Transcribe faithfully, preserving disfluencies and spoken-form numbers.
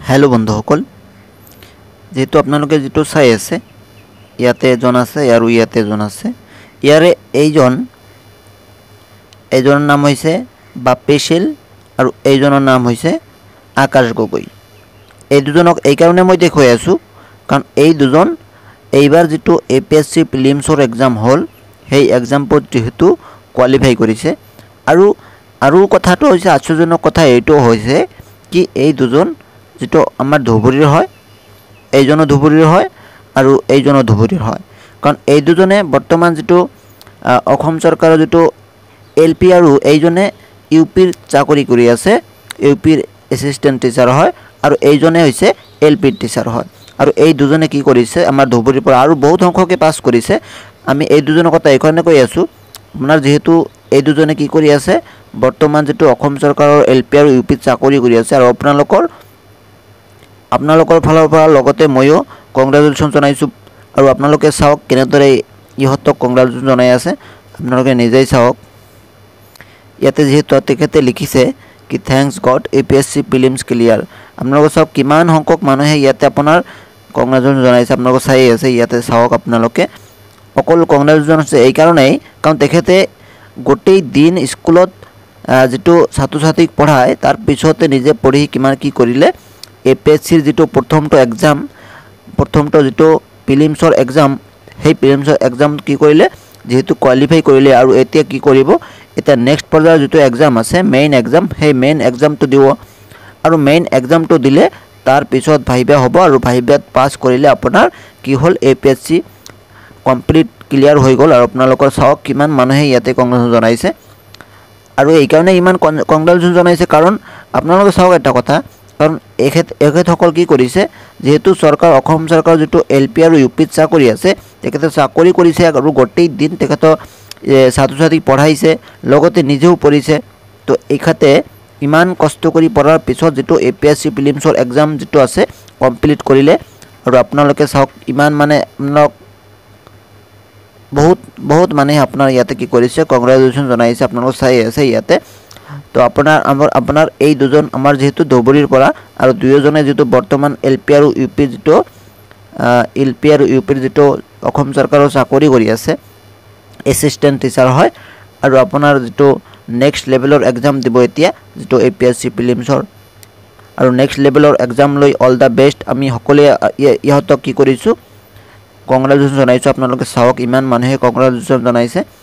Hello बंधुসকল जेहेतु आपनालोके जेटु चाइ आछे इयाते एजन आछे आरु इयाते एजन आछे इयारे एइजन एजনৰ नाम হৈছে বাপ্পী শীল আৰু এইজনৰ নাম হৈছে আকাশ গগৈ। এই দুজনক এই কাৰণে মই দেখুৱাই আছো কাৰণ এই দুজন এইবাৰ যেটো এপিএসসি প্ৰিলিমছৰ এক্সাম হল সেই এক্সামত যেহেতু কোৱালিফাই কৰিছে আৰু আৰু কথাটো হৈছে আশ্চৰ্যজনক কথা এইটো হৈছে কি এই দুজন যেটো আমাৰ ধুবুৰীৰ হয় এইজনৰ ধুবুৰীৰ হয় আৰু এইজনৰ ধুবুৰীৰ হয় কাৰণ এই দুজনে বৰ্তমান যেটো অসম চৰকাৰৰ যেটো এলপি আৰু এইজনে ইউপিৰ চাকৰি কৰি আছে ইউপিৰ এসিস্ট্যান্ট টিচাৰ হয় আৰু এইজনে হৈছে এলপিৰ টিচাৰ হয় আৰু এই দুজনে কি কৰিছে আমাৰ ধুবুৰীৰ পৰা আৰু বহুত সংখ্যকে পাস কৰিছে। আমি এই দুজনৰ কথা এইখনে কৈ আছো আপোনাৰ যেহেতু এই দুজনে কি কৰি আছে বৰ্তমান যেটো অসম চৰকাৰৰ এলপি আৰু ইউপি চাকৰি কৰি আছে আৰু আপোনালোকৰ আপোনালোকৰ ফালৰ পৰা লগতে ময়ো কংগ্ৰেচুলেশ্যন জনাইছো আৰু আপোনালোকে চাওক কেনেদৰে ইহতক কংগ্ৰেচুলেশ্যন জনাই আছে আপোনালোকে নিজেই চাওক। ইয়াতে যেহেতু তেখেতে লিখিছে কি thanks god APSC prelims clear আপোনালোকে চাওক কিমান সংখ্যক মানুহে ইয়াতে আপোনাৰ কংগ্ৰেচুলেশ্যন জনাইছে আপোনালোকে চাই আছে ইয়াতে চাওক আপোনালোকে অকল কংগ্ৰেচুলেশ্যন আছে এই কাৰণেই কাৰণ তেখেতে গোটেই দিন স্কুলত যেটো ছাত্ৰ ছাত্ৰীক পঢ়ায় তাৰ পিছতে নিজে পঢ়ি কিমান কি কৰিলে এপিএসসিৰ যেটো প্ৰথমটো এক্সাম প্ৰথমটো যেটো প্ৰিলিমছৰ এক্সাম সেই প্ৰিলিমছৰ এক্সাম কি কৰিলে যেহেতু কোৱালিফাই কৰিলে আৰু এতিয়া কি কৰিব এটা নেক্সট পৰ্যায়ৰ যেটো এক্সাম আছে মেইন এক্সাম সেই মেইন এক্সামটো দিব আৰু মেইন এক্সামটো দিলে তাৰ পিছত ভাইবা হ'ব আৰু ভাইবাত পাস কৰিলে আপোনাৰ কি হল এপিএসসি কমপ্লিট ক্লিয়াৰ হৈ গল আৰু আপোনালোকৰ চাওক কিমান মানুহে ইয়াতে কংগ্ৰেচুলেশ্যন জনাইছে আৰু এই কাৰণে ইমান কংগ্ৰেচুলেশ্যন জনাইছে কাৰণ আপোনালোকে চাওক এটা কথা কাৰণ এখেত এখেতসকল কি কৰিছে যেহেতু চৰকাৰ অসম চৰকাৰ যেটো এলপি আৰু ইউপি চাকৰি আছে তেখেতে চাকৰি কৰিছে আৰু গোটেই দিন তেখেত ছাত্ৰ ছাত্ৰীক পঢ়াইছে লগতে নিজেও পঢ়িছে তো এখেতে ইমান কষ্ট কৰি পঢ়াৰ পিছত যেটো এপিএসসি প্ৰিলিমছৰ এক্সাম যেটো আছে কমপ্লিট কৰিলে আৰু আপোনালোকে চাওক ইমান মানে আপোনাক বহুত বহুত মানে আপোনাৰ ইয়াতে কি কৰিছে কংগ্ৰেচুলেশ্যন জনাইছে আপোনালোক চাই আছে ইয়াতে তো আপোনাৰ আমাৰ আপোনাৰ এই দুজন আমাৰ যেহেতু ধুবুৰীৰ পৰা আৰু দুয়োজনে যেটো বৰ্তমান এলপি আৰু ইউপি যেটো এলপি আৰু ইউপিৰ যেটো অসম চৰকাৰৰ চাকৰি কৰি আছে এসিস্ট্যান্ট টিচাৰ হয় আৰু আপোনাৰ যেটো নেক্সট লেভেলৰ এক্সাম দিব এতিয়া যেটো এপিএসসি প্ৰিলিমছৰ আৰু নেক্সট লেভেলৰ এক্সাম লৈ অল দা বেষ্ট আমি সকলোৱে ইহতক কি কৰিছো কংগ্ৰেচুলেশ্যন জনাইছো আপোনালোকে চাওক ইমান মানুহে কংগ্ৰেচুলেশ্যন জনাইছে।